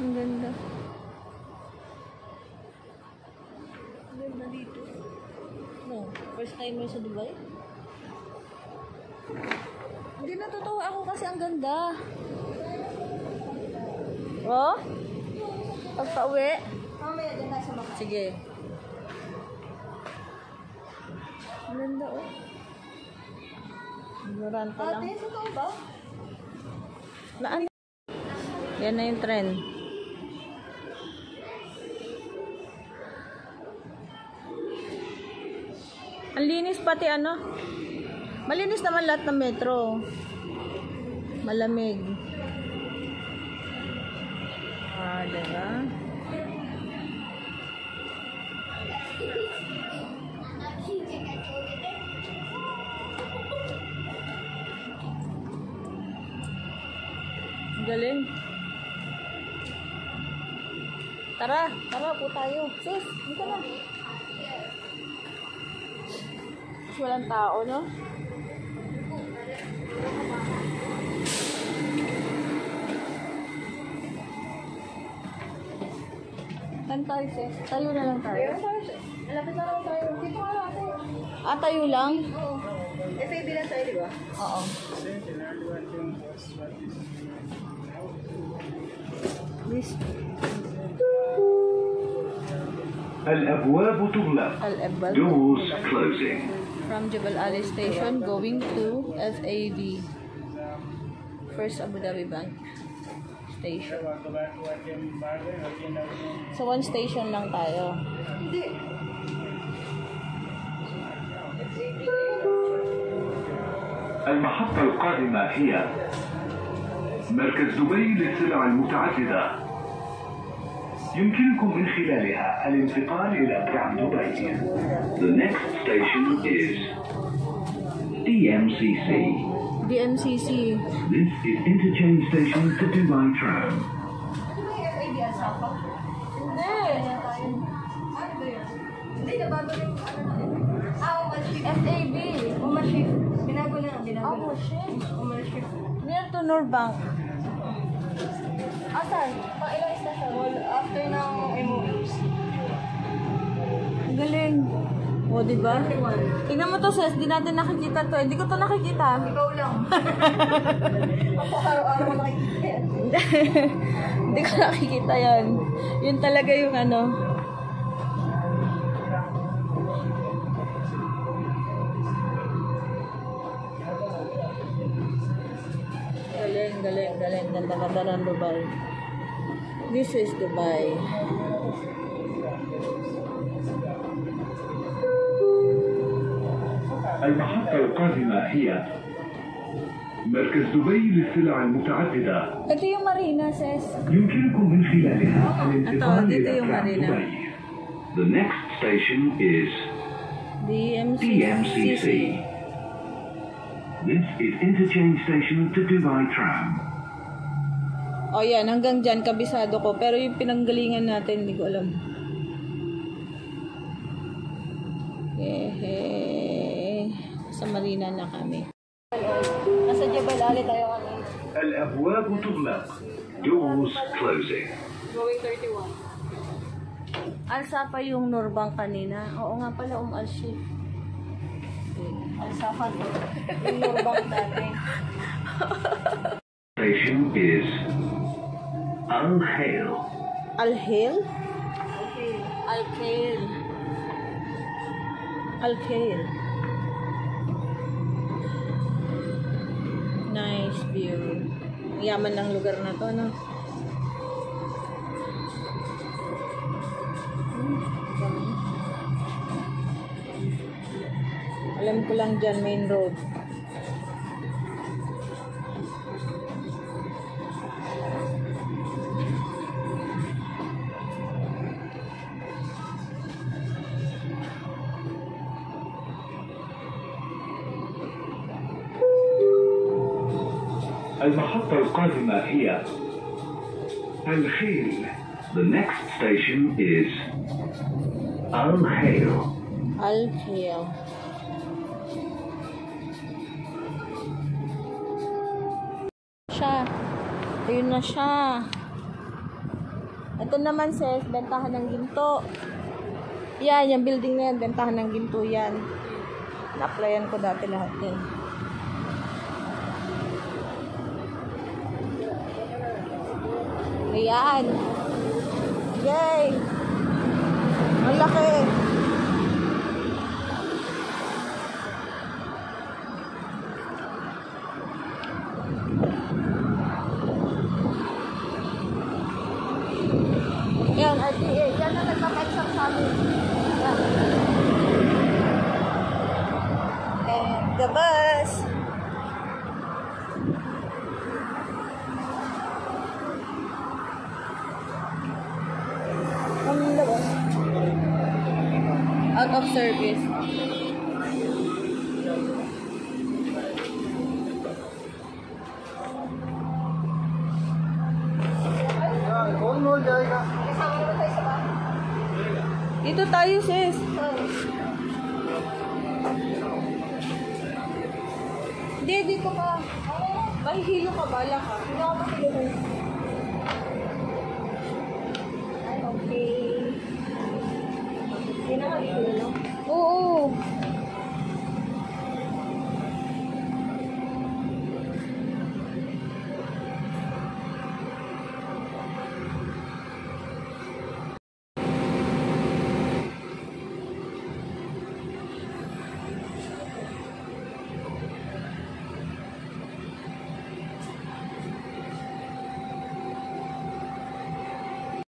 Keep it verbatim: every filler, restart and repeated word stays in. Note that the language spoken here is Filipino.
Ang ganda. Ang ganda dito. No, first time mo sa Dubai? Hindi natutuwa ako kasi ang ganda. Oh? Pagpa-uwi? Mamaya din tayo sa maka. Sige. Ang ganda oh. Ignorante lang. Ate, sa tao ba? Laan. Yan na yung trend. Ang linis pati ano. Malinis naman lahat ng metro. Malamig. Ah, diba? Galing. Tara, tara po tayo. Sis, dito na. Walang tao, no? Saan tayo, sis? Tayo na lang tayo. Malapit na lang tayo. Dito ka lang tayo. Ah, tayo lang? Oo. F A B lang tayo, di ba? Oo. This. الأبواب تغلق. Al-Ebal. Doors closing. From Jebel Ali Station going to F A B. First Abu Dhabi Bank Station. So one station lang tayo. Hindi. المحطة القادمة هي مركز دبي للسلع المتعددة. يمكنكم من خلالها الانتقال إلى كعب دبي. The next station is D M C C. D M C C. This is interchange station to Dubai tram. F A B ang sapa? Hindi. Ano ba yun? Hindi, nabago yung ano na yun. Ah, umal-shift. F A B. Umal-shift. Binago na. Binago na. Umal-shift? Umal-shift. Near to Norbank. Asan? Pang ilang istasyon? Well, after ng M O Es. Ang galing. O, diba? Tingnan mo to, sis. Di natin nakikita to. Hindi ko to nakikita. Ikaw lang. Ako araw-araw nakikita yan. Hindi ko nakikita yan. Yun talaga yung ano. Galing, galing, galing. Ganda-ganda ng Dubai. This is Dubai. المحطة القادمة هي مركز دبي للسلع المتعددة. Ito yung marina, sis. يمكنكم من خلالها الانتقال Ito, dito إلى yung كعب marina. دبي. The next station is D M C C. D M C C. This is interchange station to Dubai tram. O yan, hanggang dyan, kabisado ko. Pero yung pinanggalingan natin, hindi ko alam. Hehe. Sa marina na kami. Nasa Jebel Ali tayo kami. الأبواب تغلق. Doors closing. Going thirty-one. Alsa pa yung Norbank kanina. Oo nga pala, um-alshift. Alsa pa to. Yung Norbank dati. Station is Al-Khail. Al-Hil? Okay. Al-Khail. Al-Khail. Nice view. Yaman ng lugar na to, no? Hmm, dami. Alam ko lang dyan, main road. المحطة القادمة هي الخيل. The next station is Al-Khail. Al-Khail. Siya. Ayun na siya. Ito naman sis, bentahan ng ginto. Yan, yung building na yan, bentahan ng ginto yan. Na-applyan ko dati lahat yan. Ayan. Yay! Ang laki. Yan, R T A. Yan na nagpapa-exam sa amin. Yan. And the bus. Ano the bus? Out of service. Dito tayo, sis. Hindi, dito ka. Mahihilo ka, bala ka. Hindi ako mahihilo. Ay, okay. Hindi na mahihilo. Oo.